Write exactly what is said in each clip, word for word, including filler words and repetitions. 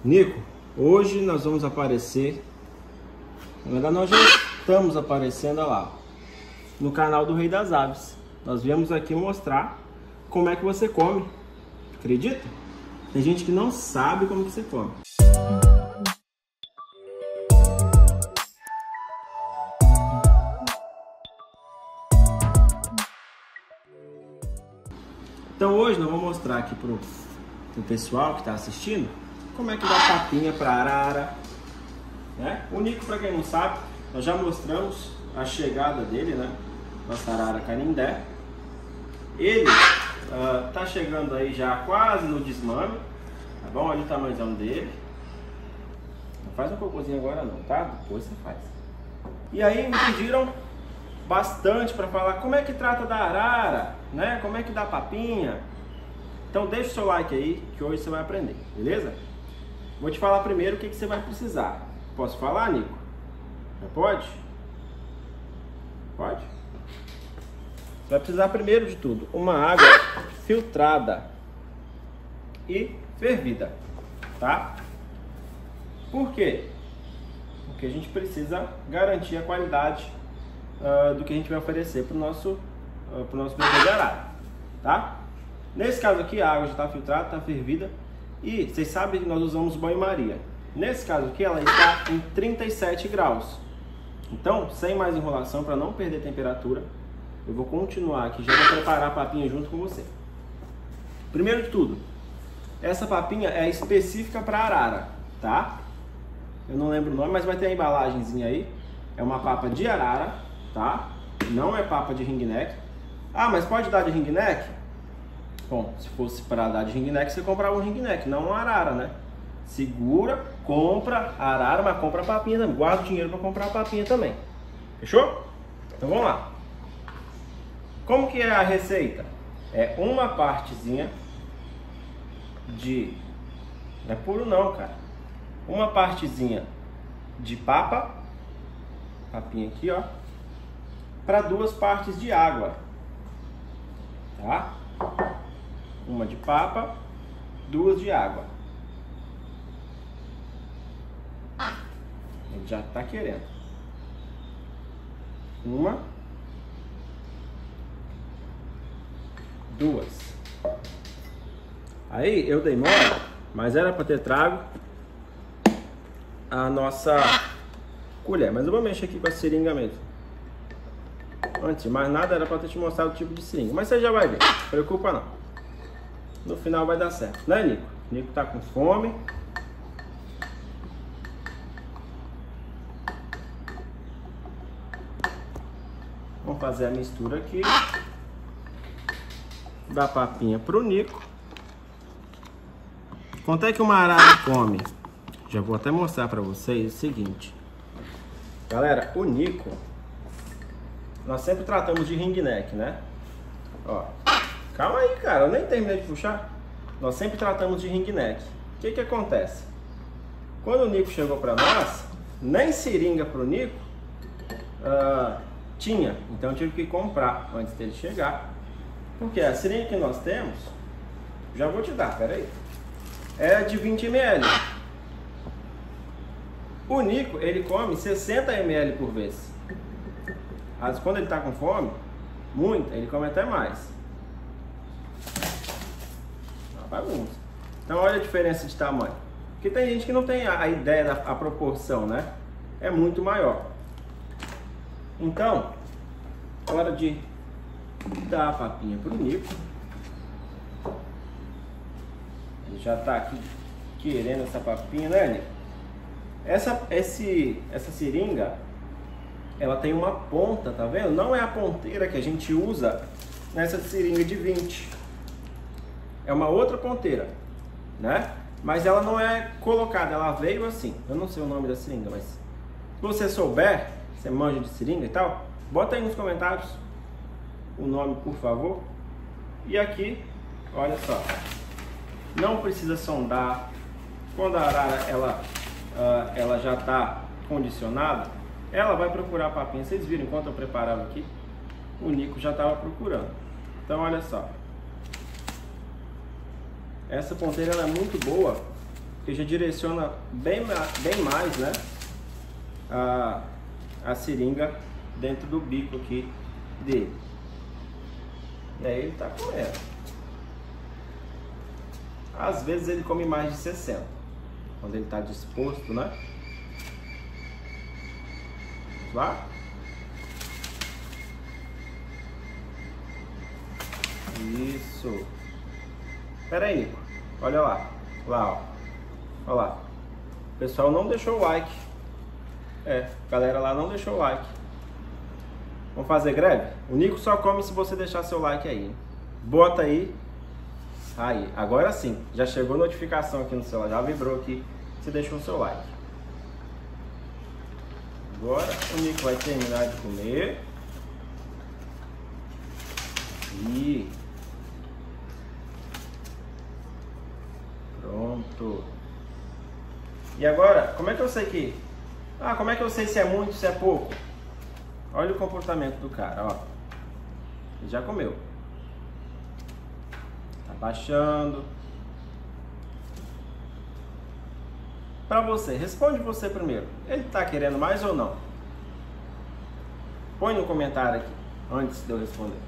Nico, hoje nós vamos aparecer, na verdade nós já estamos aparecendo lá, no canal do Rei das Aves. Nós viemos aqui mostrar como é que você come, acredita? Tem gente que não sabe como que você come. Então hoje nós vamos mostrar aqui pro, pro pessoal que está assistindo como é que dá papinha para arara, né? O Nico, para quem não sabe, nós já mostramos a chegada dele, né? Nossa arara canindé. Ele uh, tá chegando aí já quase no desmame, tá bom? Olha o tamanhozão dele. Não faz um cocôzinho agora não, tá? Depois você faz. E aí me pediram bastante para falar como é que trata da arara, né? Como é que dá papinha. Então deixa o seu like aí que hoje você vai aprender, beleza? Vou te falar primeiro o que, que você vai precisar. Posso falar, Nico? Já pode? Pode? Você vai precisar primeiro de tudo uma água filtrada e fervida, tá? Por quê? Porque a gente precisa garantir a qualidade uh, do que a gente vai oferecer para o nosso, uh, pro nosso bebê de arara, tá? Nesse caso aqui a água já está filtrada, está fervida e vocês sabem que nós usamos banho-maria. Nesse caso aqui ela está em trinta e sete graus. Então, sem mais enrolação, para não perder temperatura, eu vou continuar aqui, já vou preparar a papinha junto com você. Primeiro de tudo, essa papinha é específica para arara, tá? Eu não lembro o nome, mas vai ter a embalagenzinha aí. É uma papa de arara, tá? Não é papa de ring neck. Ah, mas pode dar de ring neck? Bom, se fosse para dar de ring neck, você comprava um ring neck, não uma arara, né? Segura, compra a arara, mas compra a papinha também. Guarda o dinheiro para comprar a papinha também. Fechou? Então vamos lá. Como que é a receita? É uma partezinha de... Não é puro não, cara. Uma partezinha de papa. Papinha aqui, ó. Para duas partes de água. Tá? Uma de papa, duas de água. Ele já tá querendo. Uma. Duas. Aí eu dei mole, mas era para ter trago a nossa colher. Mas eu vou mexer aqui com a seringa mesmo. Antes de mais nada era para ter te mostrado o tipo de seringa. Mas você já vai ver, não preocupa não. No final vai dar certo, né, Nico? Nico tá com fome. Vamos fazer a mistura aqui. Dá papinha pro Nico. Quanto é que uma arara come? Já vou até mostrar pra vocês o seguinte. Galera, o Nico, nós sempre tratamos de ring neck, né? Ó, calma aí, cara, eu nem terminei de puxar. Nós sempre tratamos de ring neck. O que que acontece? Quando o Nico chegou pra nós, nem seringa pro Nico uh, tinha. Então eu tive que comprar antes dele chegar. Porque a seringa que nós temos, já vou te dar, peraí, é de vinte mililitros. O Nico, ele come sessenta mililitros por vez. Mas quando ele tá com fome, muito, ele come até mais. Uma bagunça. Então olha a diferença de tamanho. Porque tem gente que não tem a, a ideia da a proporção, né? É muito maior. Então, hora de dar a papinha pro Nico. Ele já tá aqui querendo essa papinha, né, Nico? Essa, esse, essa seringa, ela tem uma ponta, tá vendo? Não é a ponteira que a gente usa nessa seringa de vinte. É uma outra ponteira, né? Mas ela não é colocada, ela veio assim. Eu não sei o nome da seringa, mas se você souber, você manja de seringa e tal, bota aí nos comentários o nome, por favor. E aqui, olha só, não precisa sondar. Quando a arara ela, uh, ela já está condicionada, ela vai procurar a papinha. Vocês viram, enquanto eu preparava aqui, o Nico já estava procurando. Então olha só, essa ponteira ela é muito boa porque já direciona bem, bem mais, né, a, a seringa dentro do bico aqui dele. E aí ele tá comendo. Às vezes ele come mais de sessenta, quando ele tá disposto, né? Vamos lá? Isso. Pera aí, Nico. Olha lá. Lá, ó. Olha lá. O pessoal não deixou o like. É, a galera lá não deixou o like. Vamos fazer greve? O Nico só come se você deixar seu like aí. Bota aí. Aí, agora sim. Já chegou notificação aqui no celular. Já vibrou aqui. Você deixou o seu like. Agora o Nico vai terminar de comer. E... pronto. E agora, como é que eu sei que... Ah, como é que eu sei se é muito, se é pouco? Olha o comportamento do cara, ó. Ele já comeu. Tá baixando. Pra você, responde você primeiro. Ele tá querendo mais ou não? Põe no comentário aqui, antes de eu responder.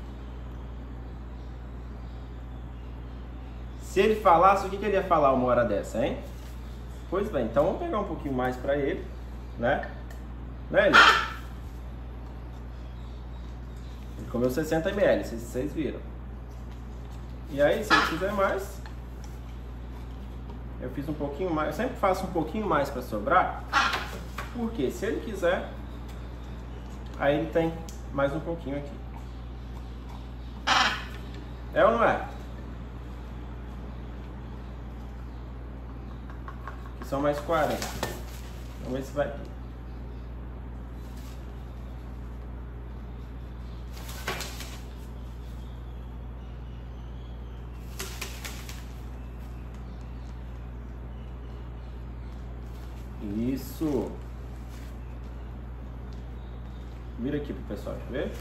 Se ele falasse, o que, que ele ia falar uma hora dessa, hein? Pois bem, então vamos pegar um pouquinho mais pra ele, né? Né, ele? Ele comeu sessenta mililitros, vocês, vocês viram. E aí, se ele quiser mais, eu fiz um pouquinho mais. Eu sempre faço um pouquinho mais pra sobrar, porque se ele quiser, aí ele tem mais um pouquinho aqui. É ou não é? São mais quarenta. Vamos ver se vai aqui. Isso. Vira aqui pro pessoal, deixa eu ver.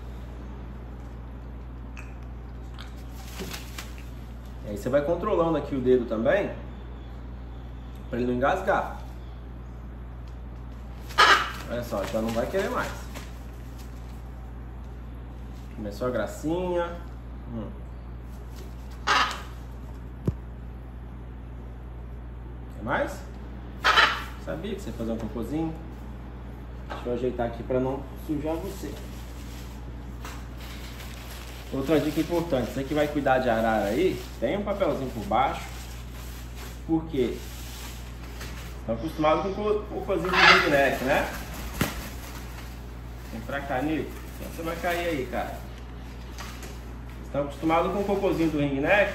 E aí você vai controlando aqui o dedo também, para ele não engasgar. Olha só, já não vai querer mais. Começou a gracinha. Hum. Quer mais? Sabia que você ia fazer um cocôzinho? Deixa eu ajeitar aqui para não sujar você. Outra dica importante, você que vai cuidar de arara aí, tem um papelzinho por baixo, porque estão acostumados com o cocôzinho de ring neck, né? Vem pra cá, Nico. Então você vai cair aí, cara. Estão acostumados com o cocôzinho do ring neck?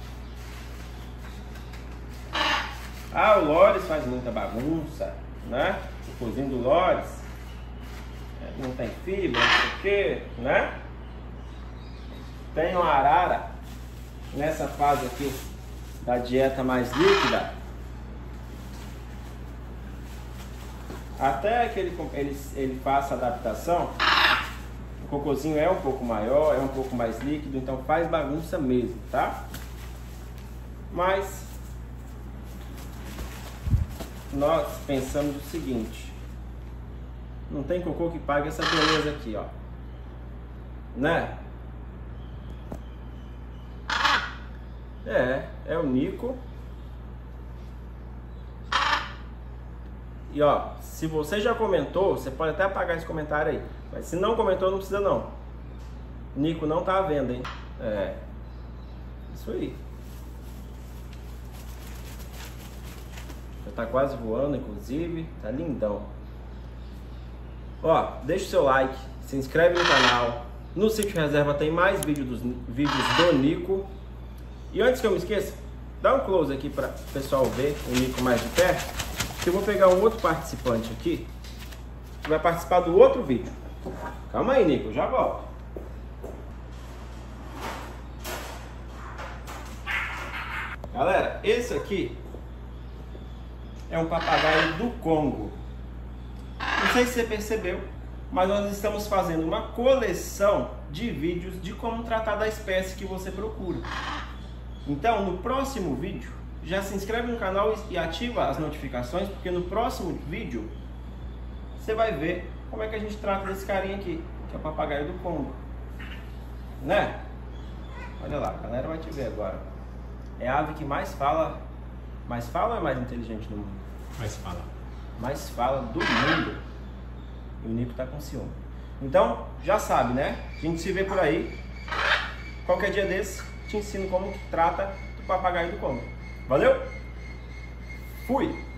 Ah, o Lores faz muita bagunça, né? O cocôzinho do Lores não tem fibra, não sei o que, né? Tem uma arara nessa fase aqui da dieta mais líquida. Até que ele, ele, ele faça a adaptação, o cocôzinho é um pouco maior, é um pouco mais líquido, então faz bagunça mesmo, tá? Mas nós pensamos o seguinte: não tem cocô que pague essa beleza aqui, ó, né? É, é o Nico. E ó, se você já comentou, você pode até apagar esse comentário aí. Mas se não comentou, não precisa não. Nico não tá à venda, hein? É. Isso aí. Já tá quase voando, inclusive. Tá lindão. Ó, deixa o seu like, se inscreve no canal. No Sítio Reserva tem mais vídeo dos, vídeos do Nico. E antes que eu me esqueça, dá um close aqui para o pessoal ver o Nico mais de perto, que eu vou pegar um outro participante aqui, que vai participar do outro vídeo. Calma aí, Nico, já volto. Galera, esse aqui é um papagaio do Congo. Não sei se você percebeu, mas nós estamos fazendo uma coleção de vídeos de como tratar da espécie que você procura. Então, no próximo vídeo, já se inscreve no canal e ativa as notificações, porque no próximo vídeo você vai ver como é que a gente trata desse carinha aqui, que é o papagaio do Congo, né? Olha lá, a galera vai te ver agora. É a ave que mais fala, mais fala ou é mais inteligente do mundo? Mais fala. Mais fala do mundo. E o Nico tá com ciúme. Então, já sabe, né? A gente se vê por aí. Qualquer dia desse, te ensino como que trata do papagaio do Congo. Valeu? Fui!